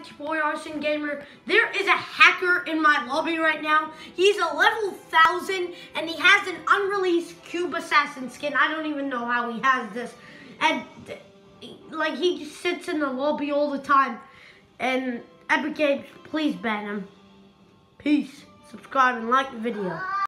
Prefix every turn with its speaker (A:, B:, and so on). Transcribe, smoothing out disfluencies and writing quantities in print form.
A: it's your boy Arson Gamer. There is a hacker in my lobby right now. He's a level 1000 and he has an unreleased Cube Assassin skin. I don't even know how he has this. And like he just sits in the lobby all the time. And Epic Games, please ban him. Peace. Subscribe and like the video.